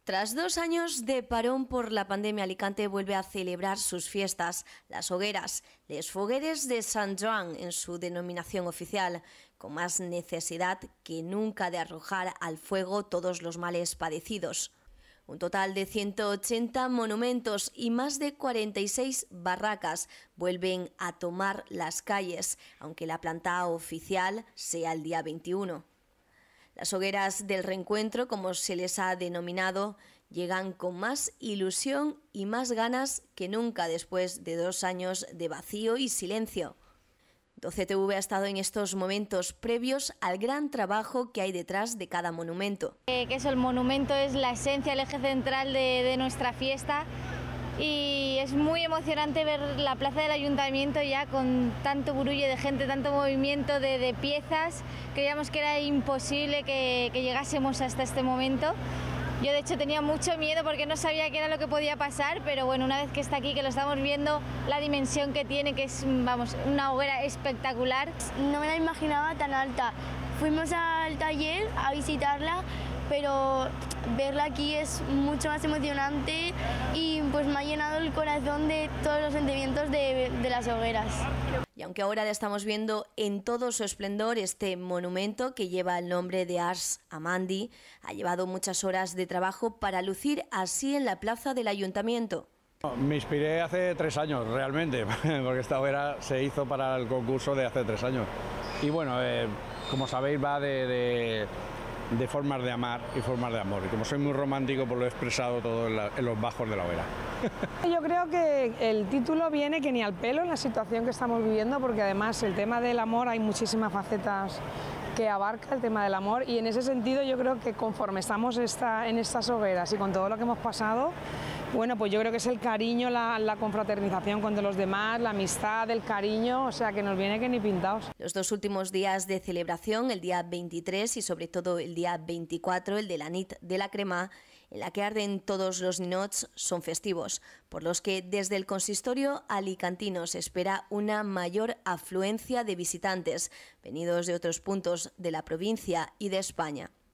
Tras 2 años de parón por la pandemia, Alicante vuelve a celebrar sus fiestas, las hogueras, les fogueres de Sant Joan en su denominación oficial, con más necesidad que nunca de arrojar al fuego todos los males padecidos. Un total de 180 monumentos y más de 46 barracas vuelven a tomar las calles, aunque la planta oficial sea el día 21. Las hogueras del reencuentro, como se les ha denominado, llegan con más ilusión y más ganas que nunca después de 2 años de vacío y silencio. 12TV ha estado en estos momentos previos al gran trabajo que hay detrás de cada monumento. Que eso, el monumento es la esencia, el eje central de nuestra fiesta. Y es muy emocionante ver la plaza del ayuntamiento ya con tanto burullo de gente, tanto movimiento de piezas. Creíamos que era imposible que llegásemos hasta este momento. Yo de hecho tenía mucho miedo porque no sabía qué era lo que podía pasar, pero bueno, una vez que está aquí, que lo estamos viendo, la dimensión que tiene, que es, vamos, una hoguera espectacular. No me la imaginaba tan alta. Fuimos al taller a visitarla, pero verla aquí es mucho más emocionante y pues me ha llenado el corazón de todos los sentimientos de las hogueras. Y aunque ahora la estamos viendo en todo su esplendor, este monumento que lleva el nombre de Ars Amandi ha llevado muchas horas de trabajo para lucir así en la plaza del ayuntamiento. Me inspiré hace 3 años realmente, porque esta hoguera se hizo para el concurso de hace 3 años. Y bueno, como sabéis va de formas de amar y formas de amor. Y como soy muy romántico, pues lo he expresado todo en los bajos de la hoguera. Yo creo que el título viene que ni al pelo en la situación que estamos viviendo, porque además el tema del amor hay muchísimas facetas que abarca el tema del amor, y en ese sentido yo creo que conforme estamos en estas hogueras y con todo lo que hemos pasado, bueno, pues yo creo que es el cariño, la confraternización con los demás, la amistad, el cariño, o sea que nos viene que ni pintados. Los 2 últimos días de celebración, el día 23 y sobre todo el día 24, el de la nit de la crema, en la que arden todos los ninots, son festivos, por los que desde el consistorio alicantino se espera una mayor afluencia de visitantes venidos de otros puntos de la provincia y de España.